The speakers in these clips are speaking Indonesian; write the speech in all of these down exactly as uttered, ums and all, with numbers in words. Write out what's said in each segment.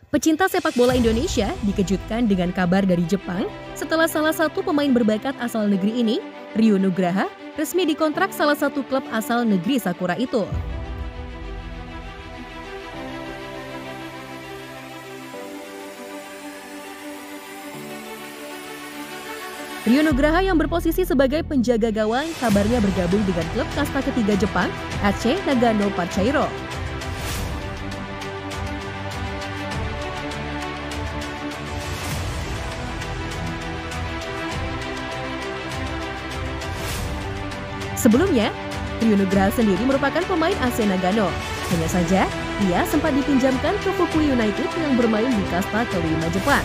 Pecinta sepak bola Indonesia dikejutkan dengan kabar dari Jepang setelah salah satu pemain berbakat asal negeri ini, Ryo Nugraha, resmi dikontrak salah satu klub asal negeri Sakura itu. Ryo Nugraha yang berposisi sebagai penjaga gawang kabarnya bergabung dengan klub kasta ketiga Jepang, A C Nagano Parceiro. Sebelumnya, Ryo Nugraha sendiri merupakan pemain A C Nagano. Hanya saja, ia sempat dipinjamkan ke Fukui United yang bermain di kasta kelima Jepang.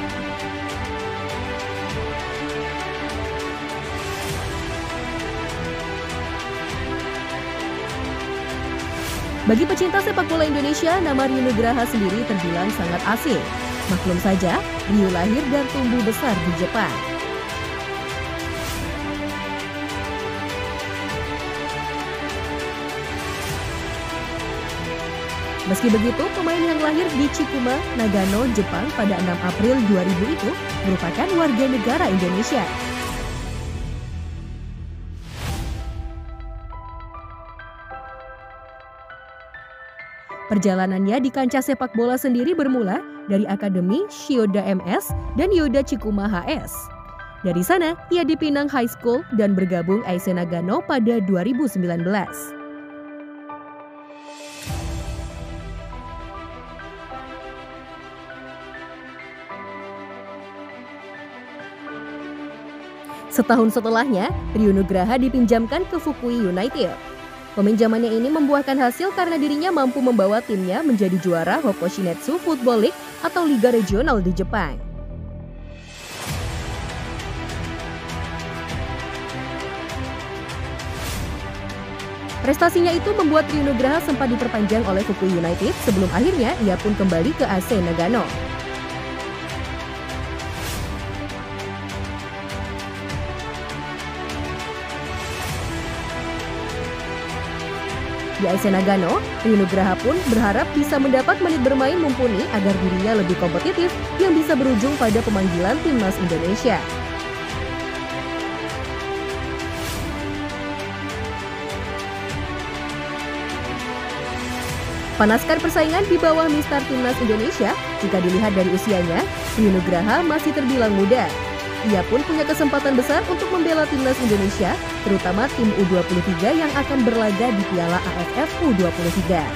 Bagi pecinta sepak bola Indonesia, nama Ryo Nugraha sendiri terbilang sangat asing. Maklum saja, Ryo lahir dan tumbuh besar di Jepang. Meski begitu, pemain yang lahir di Chikuma, Nagano, Jepang pada enam April dua ribu itu merupakan warga negara Indonesia. Perjalanannya di kancah sepak bola sendiri bermula dari Akademi Shioda M S dan Yoda Chikuma H S. Dari sana, ia dipinang high school dan bergabung A C Nagano pada dua ribu sembilan belas. Setahun setelahnya, Ryo Nugraha dipinjamkan ke Fukui United. Peminjamannya ini membuahkan hasil karena dirinya mampu membawa timnya menjadi juara Hokkaido Football League atau Liga Regional di Jepang. Prestasinya itu membuat Ryo Nugraha sempat diperpanjang oleh Fukui United sebelum akhirnya ia pun kembali ke A C Nagano. Di A C Nagano, Ryo Nugraha pun berharap bisa mendapat menit bermain mumpuni agar dirinya lebih kompetitif yang bisa berujung pada pemanggilan timnas Indonesia. Panaskan persaingan di bawah Mister Timnas Indonesia, jika dilihat dari usianya, Ryo Nugraha masih terbilang muda. Ia pun punya kesempatan besar untuk membela timnas Indonesia, terutama tim U dua puluh tiga yang akan berlaga di Piala A F F U dua puluh tiga.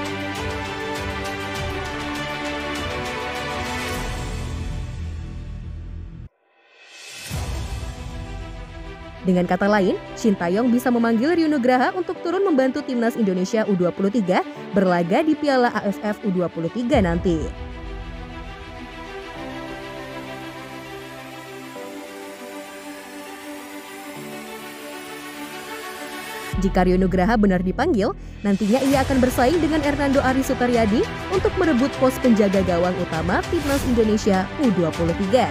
Dengan kata lain, Shin Taeyong bisa memanggil Ryo Nugraha untuk turun membantu timnas Indonesia U dua puluh tiga berlaga di Piala A F F U dua puluh tiga nanti. Jika Ryo Nugraha benar dipanggil, nantinya ia akan bersaing dengan Hernando Ari Sutaryadi untuk merebut pos penjaga gawang utama timnas Indonesia U dua puluh tiga.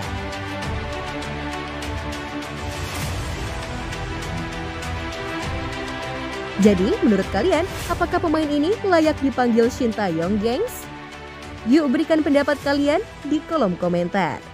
Jadi, menurut kalian, apakah pemain ini layak dipanggil Shin Taeyong, gengs? Yuk berikan pendapat kalian di kolom komentar.